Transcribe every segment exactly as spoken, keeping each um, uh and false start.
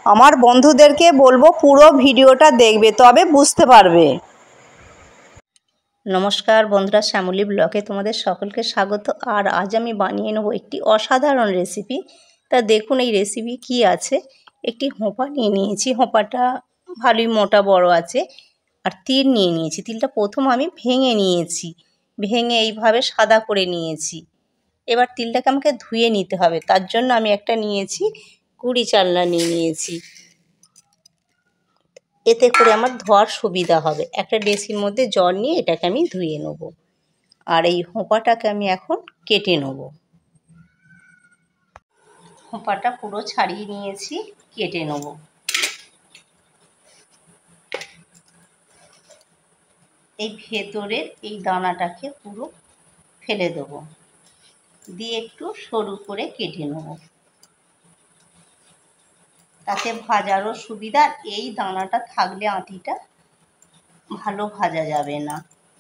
আমার বন্ধুদেরকে বলবো পুরো ভিডিওটা দেখবে, তবে বুঝতে পারবে। নমস্কার বন্ধুরা, শ্যামলী ব্লগে তোমাদের সকলকে স্বাগত। আর আজ আমি বানিয়ে নেব একটি অসাধারণ রেসিপি। তা দেখুন এই রেসিপি কি আছে। একটি হোঁপা নিয়ে নিয়েছি, হোঁপাটা ভালোই মোটা বড় আছে। আর তিল নিয়ে নিয়েছি, তিলটা প্রথম আমি ভেঙে নিয়েছি, ভেঙে এইভাবে সাদা করে নিয়েছি। এবার তিলটাকে আমাকে ধুয়ে নিতে হবে, তার জন্য আমি একটা নিয়েছি কুড়ি চালনা নিয়ে নিয়েছি। এতে করে আমার ধোয়ার সুবিধা হবে। একটা ডেসির মধ্যে জল নিয়ে এটাকে আমি ধুয়ে নেব। আর এই হোঁপাটাকে আমি এখন কেটে নেব। হোঁপাটা পুরো ছাড়িয়ে নিয়েছি, কেটে নেব। এই ভেতরের এই দানাটাকে পুরো ফেলে দেব, দিয়ে একটু সরু করে কেটে নেব। তাতে ভাজারও সুবিধা। এই দানাটা থাকলে আঁটিটা ভালো ভাজা যাবে না।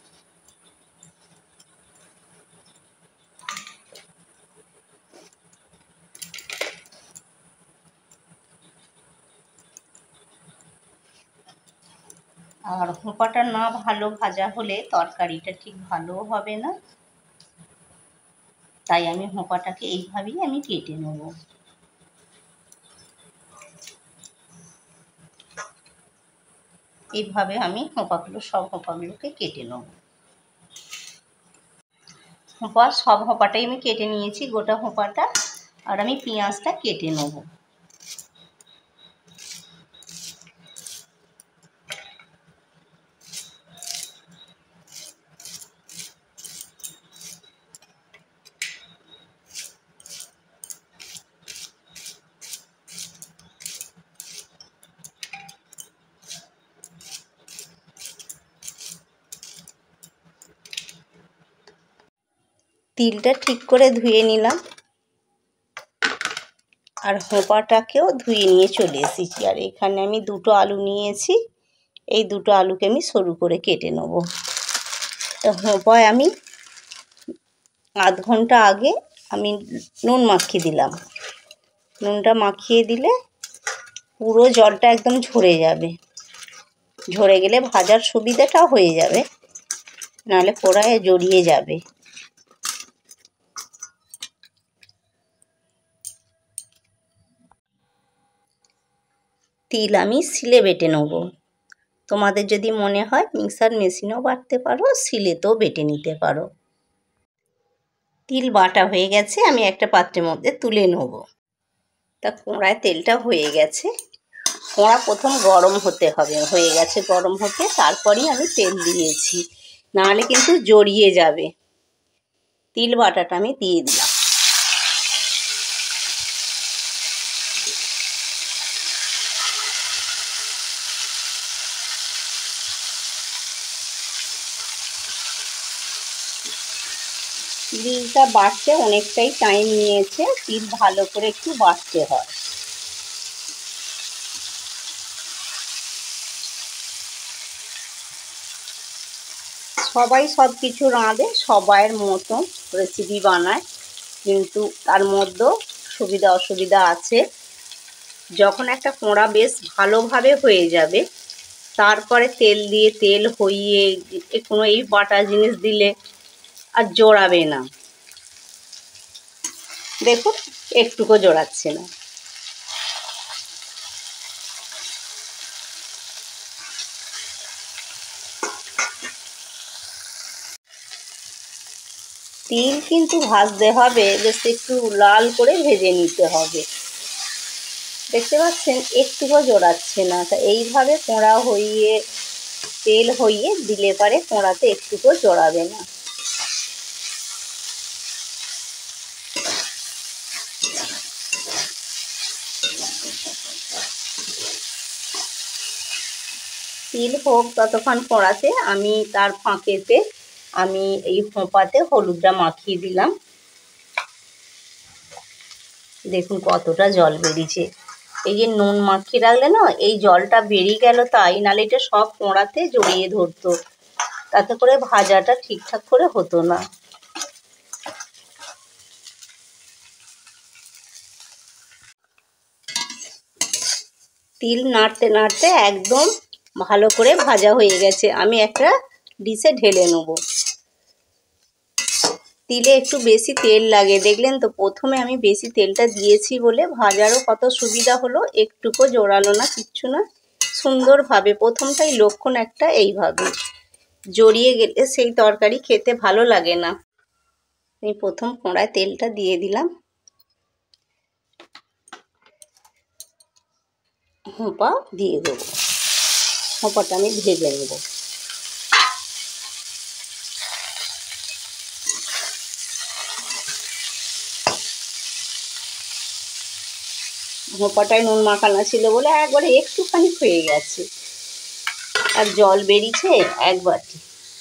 আর হোঁপাটা না ভালো ভাজা হলে তরকারিটা ঠিক ভালোও হবে না। তাই আমি হোঁপাটাকে এইভাবেই আমি কেটে নেব। এইভাবে আমি হোঁপাগুলো সব হোঁপাগুলোকে কেটে নেব। হোঁপা সব হোঁপাটাই আমি কেটে নিয়েছি, গোটা হোঁপাটা। আর আমি পেঁয়াজটা কেটে নেব। তিলটা ঠিক করে ধুয়ে নিলাম, আর হোঁপাটাকেও ধুয়ে নিয়ে চলে এসেছি। আর এখানে আমি দুটো আলু নিয়েছি, এই দুটো আলুকে আমি সরু করে কেটে নেব। তো হোঁপায় আমি আধ ঘন্টা আগে আমি নুন মাখিয়ে দিলাম। নুনটা মাখিয়ে দিলে পুরো জলটা একদম ঝরে যাবে। ঝরে গেলে ভাজার সুবিধাটাও হয়ে যাবে, নাহলে কড়াইয়ে জড়িয়ে যাবে। তিল আমি শিলে বেটে নেব। তোমাদের যদি মনে হয় মিক্সার মেশিনেও বাটতে পারো, শিলেতেও বেটে নিতে পারো। তিল বাটা হয়ে গেছে, আমি একটা পাত্রের মধ্যে তুলে নেব। তা কড়ায় তেলটা হয়ে গেছে। কড়া প্রথম গরম হতে হবে, হয়ে গেছে গরম হতে, তারপরেই আমি তেল দিয়েছি, নাহলে কিন্তু জড়িয়ে যাবে। তিল বাটাটা আমি দিয়ে দিলাম। তিলটা বাটতে অনেকটাই টাইম নিয়েছে, তিল ভালো করে একটু বাটতে হয়। সবাই সব কিছু রাঁধে, সবাইয়ের মতো রেসিপি বানায়, কিন্তু তার মধ্যেও সুবিধা অসুবিধা আছে। যখন একটা কোঁড়া বেশ ভালোভাবে হয়ে যাবে, তারপরে তেল দিয়ে তেল হইয়ে কোনো এই বাটা জিনিস দিলে আর জোড়াবে না। দেখুন একটুকু জোড়াচ্ছে না। তিল কিন্তু ভাজতে হবে, বেশ একটু লাল করে ভেজে নিতে হবে। দেখতে পাচ্ছেন একটুকু জোড়াচ্ছে না। তা এইভাবে কোঁড়া হইয়ে তেল হইয়ে দিলে পারে কোঁড়াতে একটুকু জোড়াবে না। তিল হোক ততক্ষণ কড়াতে, আমি তার ফাঁকেতে আমি এই হোঁপাতে হলুদটা মাখিয়ে দিলাম। দেখুন কতটা জল বেরিয়েছে। এই যে নুন মাখিয়ে রাখলে না, এই জলটা বেরিয়ে গেল তাই, নাহলে এটা সব কোঁড়াতে জড়িয়ে ধরতো, তাতে করে ভাজাটা ঠিকঠাক করে হতো না। তিল নাড়তে নাড়তে একদম ভালো করে ভাজা হয়ে গেছে। আমি একটা ডিশে ঢেলে নেব। তিলে একটু বেশি তেল লাগে, দেখলেন তো প্রথমে আমি বেশি তেলটা দিয়েছি বলে ভাজারও কত সুবিধা হলো, একটুকু জোরালো না, কিচ্ছু না, সুন্দরভাবে। প্রথমটাই লক্ষণ একটা, এইভাবে জড়িয়ে গেলে সেই তরকারি খেতে ভালো লাগে না। আমি প্রথম কড়ায় তেলটা দিয়ে দিলাম, হোঁপা দিয়ে দেবো। হোঁপাটা আমি ভেজে নেব। হোঁপাটায় নুন মাখানো ছিল বলে একবারে একটুখানি হয়ে গেছে, আর জল বেরিয়েছে এক বাটি।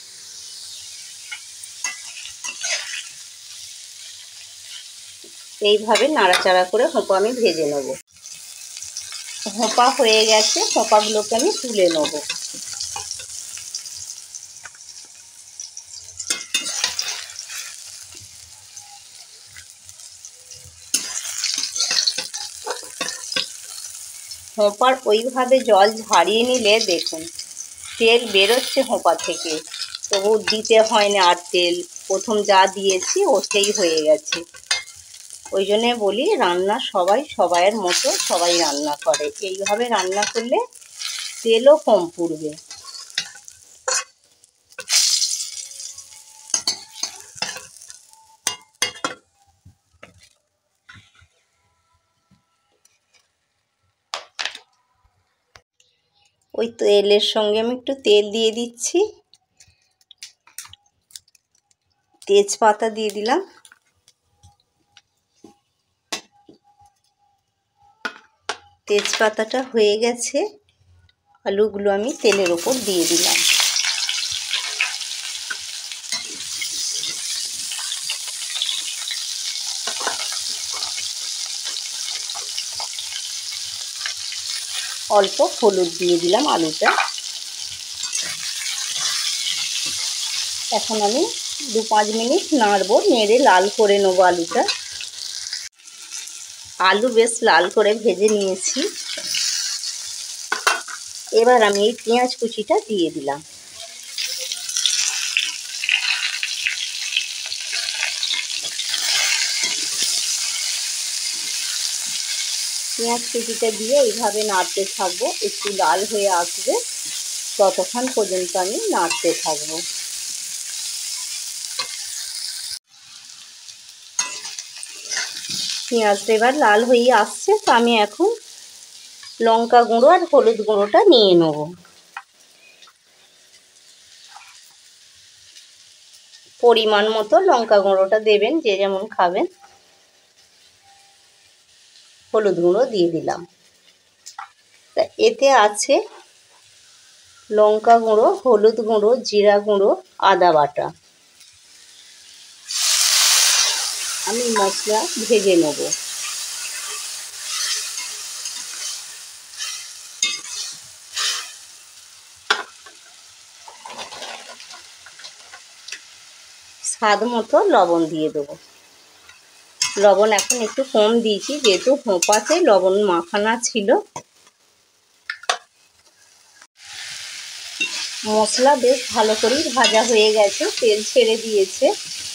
এইভাবে নাড়াচাড়া করে হোঁপা আমি ভেজে নেব। হোঁপা হয়ে গেছে, হোঁপাগুলোকে আমি তুলে নেব। হোঁপার ওইভাবে জল ঝারিয়ে নিলে দেখুন তেল বেরোচ্ছে হোঁপা থেকে, তবু দিতে হয় না আর তেল, প্রথম যা দিয়েছি ওতেই হয়ে গেছে। ওই জন্যে বলি রান্না সবাই সবাইয়ের মতো সবাই রান্না করে, এইভাবে রান্না করলে তেলও কম পুড়বে। ওই তেলের সঙ্গে আমি একটু তেল দিয়ে দিচ্ছি, তেজপাতা দিয়ে দিলাম, তেজপাতাটা হয়ে গেছে, আলুগুলো আমি তেলের ওপর দিয়ে দিলাম। অল্প হলুদ দিয়ে দিলাম আলুটা। এখন আমি দু পাঁচ মিনিট নাড়বো, নেড়ে লাল করে নেবো আলুটা। আলু বেশ লাল করে ভেজে নিয়েছি। এবার আমি এই পেঁয়াজ কুচিটা দিয়ে দিলাম। পেঁয়াজ কুচিটা দিয়ে এইভাবে নাড়তে থাকবো, একটু লাল হয়ে আসবে ততক্ষণ পর্যন্ত আমি নাড়তে থাকবো। পেঁয়াজটা এবার লাল হয়ে আসছে, তো আমি এখন লঙ্কা গুঁড়ো আর হলুদ গুঁড়োটা নিয়ে নেব। পরিমাণ মতো লঙ্কা গুঁড়োটা দেবেন, যে যেমন খাবেন। হলুদ গুঁড়ো দিয়ে দিলাম। তা এতে আছে লঙ্কা গুঁড়ো, হলুদ গুঁড়ো, জিরা গুঁড়ো, আদা বাটা। আমি মশলা ভেজে নেব। স্বাদ মতো লবণ দিয়ে দেবো। লবণ এখন একটু কম দিয়েছি, যেহেতু হোঁপাতে লবণ মাখানা ছিল। মশলা বেশ ভালো করেই ভাজা হয়ে গেছে, তেল ছেড়ে দিয়েছে।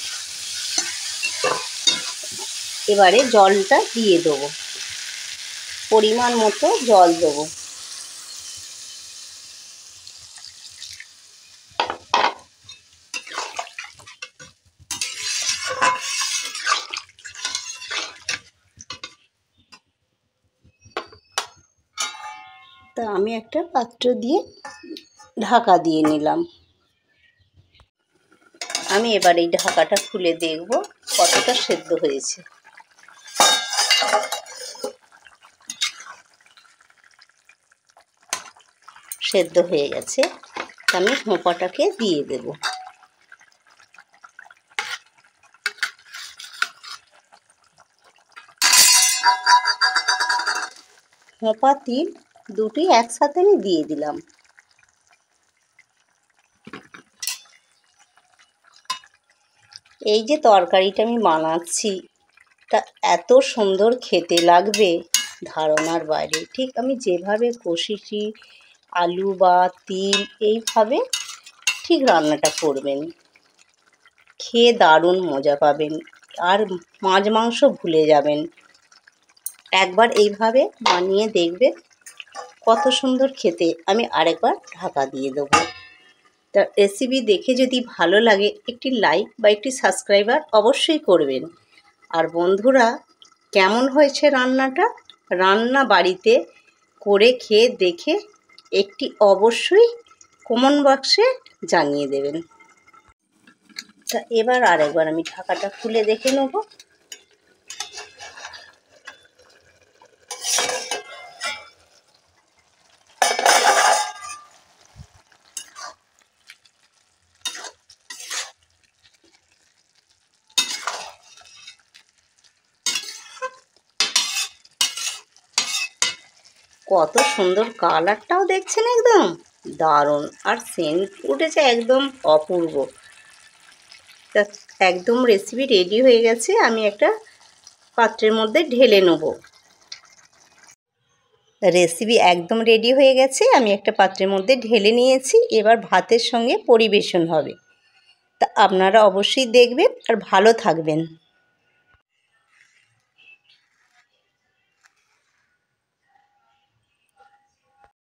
এবারে জলটা দিয়ে দেবো, পরিমাণ মতো জল দেবো। তা আমি একটা পাত্র দিয়ে ঢাকা দিয়ে নিলাম। আমি এবার এই ঢাকাটা খুলে দেখব কতটা সেদ্ধ হয়েছে। সেদ্ধ হয়ে গেছে, আমি হোঁপাটাকে দিয়ে দেব। হোঁপা তিল দুটি একসাথে আমি দিয়ে দিলাম। এই যে তরকারিটা আমি বানাচ্ছি, তা এত সুন্দর খেতে লাগবে, ধারণার বাইরে। ঠিক আমি যেভাবে কষেছি আলু বা তিল, এইভাবে ঠিক রান্নাটা করবেন, খেয়ে দারুণ মজা পাবেন আর মাছ মাংস ভুলে যাবেন। একবার এইভাবে বানিয়ে দেখবেন কত সুন্দর খেতে। আমি আরেকবার ঢাকা দিয়ে দেবো। তা রেসিপি দেখে যদি ভালো লাগে একটি লাইক বা একটি সাবস্ক্রাইবার অবশ্যই করবেন। আর বন্ধুরা, কেমন হয়েছে রান্নাটা, রান্না বাড়িতে করে খেয়ে দেখে একটি অবশ্যই কমেন্ট বক্সে জানিয়ে দেবেন। তা এবার আরেকবার আমি ঢাকাটা খুলে দেখে নেব। কত সুন্দর কালারটাও দেখছেন, একদম দারুণ, আর সেন্ট উঠেছে একদম অপূর্ব। তা একদম রেসিপি রেডি হয়ে গেছে, আমি একটা পাত্রের মধ্যে ঢেলে নেব। রেসিপি একদম রেডি হয়ে গেছে, আমি একটা পাত্রের মধ্যে ঢেলে নিয়েছি। এবার ভাতের সঙ্গে পরিবেশন হবে। তা আপনারা অবশ্যই দেখবেন আর ভালো থাকবেন।